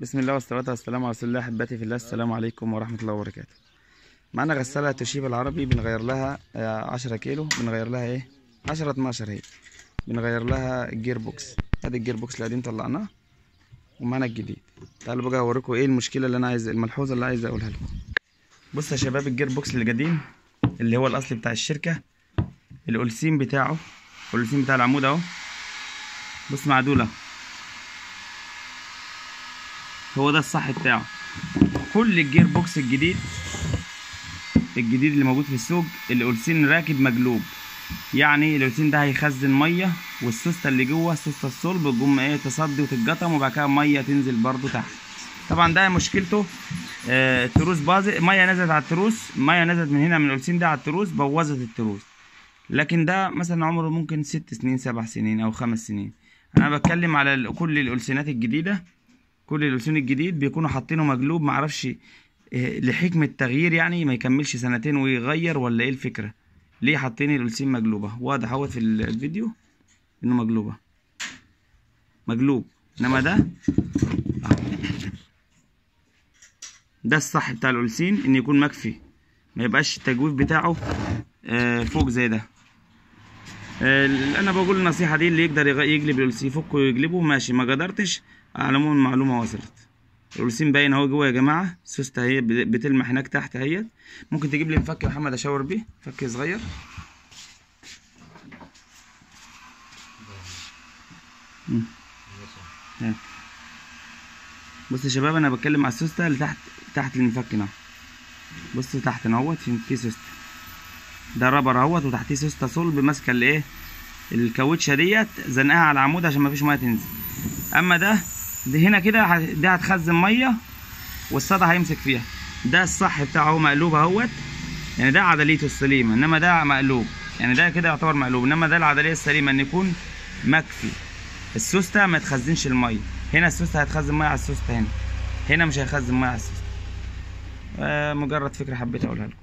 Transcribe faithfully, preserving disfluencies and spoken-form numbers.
بسم الله والصلاة والسلام على رسول الله. احبتي في الله، السلام عليكم ورحمة الله وبركاته. معانا غسالة توشيبا العربي، بنغير لها عشرة كيلو، بنغير لها ايه عشرة اتناشر، هي بنغير لها الجير بوكس. ادي الجير بوكس القديم طلعناه ومعانا الجديد. تعالوا بقى اوريكم ايه المشكلة اللي انا عايز، الملحوظة اللي عايز اقولها لكم. بصوا يا شباب، الجير بوكس القديم اللي هو الاصلي بتاع الشركة، الاولسين بتاعه الاولسين بتاع العمود اهو، بص معدولة، هو ده الصح بتاعه. كل الجير بوكس الجديد الجديد اللي موجود في السوق الاولسين راكب مقلوب، يعني الاولسين ده هيخزن ميه، والسوسته اللي جوه السوسته الصلب تقوم ايه تصدي وتتقطم، وبعد كده ميه تنزل برده تحت. طبعا ده مشكلته آه التروس باظت، ميه نزلت على التروس، ميه نزلت من هنا من الاولسين ده على التروس بوظت التروس. لكن ده مثلا عمره ممكن ست سنين سبع سنين او خمس سنين. انا بتكلم على كل الاولسينات الجديده، كل الاولسين الجديد بيكونوا حاطينه مقلوب، معرفش لحكمة تغيير، يعني ما يكملش سنتين ويغير، ولا ايه الفكرة؟ ليه حاطين الاولسين مقلوبة؟ واضح اهوت في الفيديو انه مقلوبة مقلوب، انما ده ده الصح بتاع الاولسين، ان يكون مكفي، ما يبقاش التجويف بتاعه فوق زي ده. انا بقول النصيحة دي، اللي يقدر يقلب الاولسين يفكه ويقلبه ماشي، ما قدرتش على العموم المعلومة وصلت. الاولسين باين اهو جوه يا جماعه، السوسته اهي بتلمح هناك تحت اهيت. ممكن تجيب لي مفك يا محمد اشاور بيه، مفك صغير. بص يا شباب، انا بتكلم على السوسته اللي تحت تحت المفك هنا. بص تحت اهوت في في سوسته، ده رابر اهوت، وتحتيه سوسته صلب ماسكه الايه الكاوتشه ديت، زنقها على العمود عشان مفيش ميه تنزل. اما ده دي هنا كده، ده هتخزن ميه والصدى هيمسك فيها. ده الصح بتاعه هو مقلوب اهوت، يعني ده عدليته السليمه، انما ده مقلوب، يعني ده كده يعتبر مقلوب، انما ده العدليه السليمه ان يكون مكفي السوسته ما تخزنش الميه. هنا السوسته هتخزن ميه على السوسته، هنا هنا مش هيخزن ميه على السوسته. آه مجرد فكره حبيت اقولها لكم.